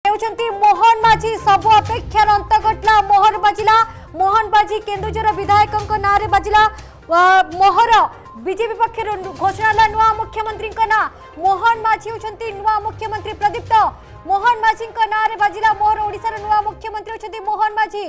हेउचंती मोहन माझी सब अपेक्षा अंत घटला मोहर बाजिला मोहन बाजी केन्दुझर विधायक नारे बाजिला मोहर बीजेपी पक्षर घोषणा नुआ मुख्यमंत्री ना मोहन माझी होती नुआ मुख्यमंत्री प्रदीप्त मोहन माझी नारे बाजिला मोहर ओडिशार नुआ मुख्यमंत्री होती मोहन माझी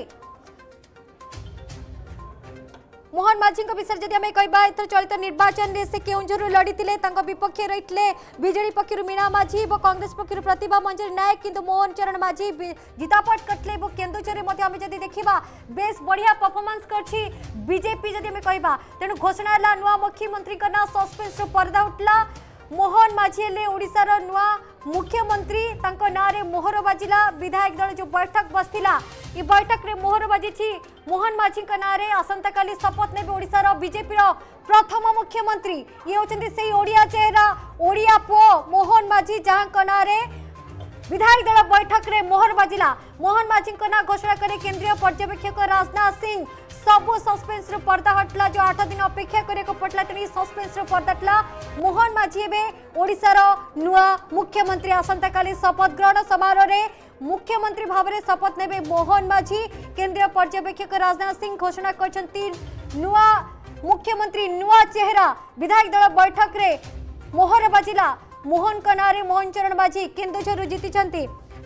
मोहन माझी विषय जदि आम कहवा एथर चलित निर्वाचन में से केउंझर लड़ी विपक्ष रही बीजेडी पक्षर मीना माझी और कांग्रेस पक्षर प्रतिभा मंजरी नायक किंतु मोहन चरण माझी जितापट करते केन्दुझर में आम जदि देखा बेस बढ़िया परफॉर्मेंस करछि बीजेपी जदि आम कहवा तेणु घोषणा है नुआ मुख्यमंत्री ना सस्पेंस पर्दा उठला मोहन माझी हेले ओडिशार नुआ मुख्यमंत्री नारे मोहर बाजिला विधायक दल जो बैठक बसला ये बैठक रे मोहर बाजी मोहन माझी नारे आसंता काली शपथ ने ओडिशार बीजेपी प्रथम मुख्यमंत्री ये होचंती से ओडिया चेहरा ओडिया पो मोहन माझी जहां नारे विधायक दल बैठक रे मोहर बाजिला मोहन माझी ना घोषणा करे केंद्रीय पर्यवेक्षक राजनाथ सिंह सबु सस्पेंस पर्दा हटला जो 8 दिन अपेक्षा करने पड़ला तेणु सस्पेंस पर्दा हटला मोहन माझी एवं ओडिशार नुआ मुख्यमंत्री आसंता काली शपथ ग्रहण समारोह रे मुख्यमंत्री भाव में शपथ ने मोहन माझी केंद्रीय पर्यवेक्षक राजनाथ सिंह घोषणा करछंती नुआ मुख्यमंत्री नुआ चेहरा विधायक दल बैठक रे मोहर बाजिला मोहन कनारे मोहन चरण माझी केन्दुझर जीति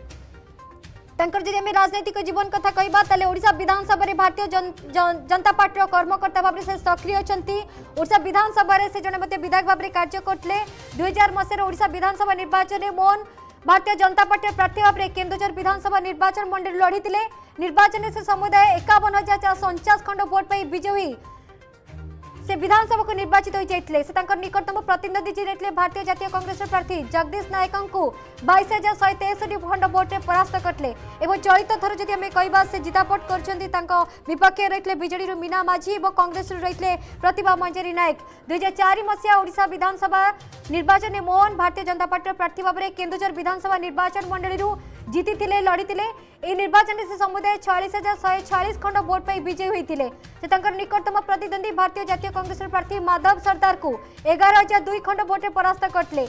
राजनैतिक जीवन कथा कहबा ताले ओडिशा विधानसभा रे भारतीय जनता पार्टी कर्मकर्ता भाव से सक्रिय अछंती ओडिशा विधानसभा रे से जने मते विधायक भाव कार्य करथले 2000 मसीह ओडिशा विधानसभा निर्वाचन में मोहन भारतीय जनता पार्टी प्रार्थी भाव में केन्दुझर विधानसभा निर्वाचन मंडली लड़ीते निर्वाचन से समुदाय 51,449 खंड भोट पाई विजयी हुई से विधानसभा को निर्वाचित हो जाते से निकटतम प्रतिनिधि जी भारतीय जातीय कांग्रेस प्रार्थी जगदीश नायक को 22,163 खंड भोटे परास्त करते एवं चलित थर जदि आम कहवा से जितापट कर विपक्ष रही बीजेडी मीना माझी और कांग्रेस रही प्रतिभा मंजरी नायक 2004 मसीहा ओडिशा विधानसभा निर्वाचन में मोहन भारतीय जनता पार्टी प्रार्थी भाव में केन्दुझर विधानसभा निर्वाचन मंडली जीति लड़ीते निर्वाचन से समुदाय 46,146 खंड भोट पाई विजयी होते से निकटतम प्रतिद्वंदी भारतीय जातीय कांग्रेस प्रार्थी माधव सरदार को 11,002 खंड भोटे परास्त करते।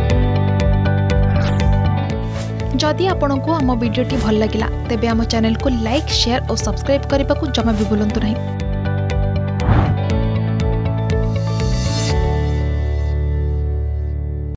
जदि आपंक आम भिडी भल लगा तेब आम चैनल को लाइक शेयर और सब्सक्राइब करने को जमा भी भूलु नहीं।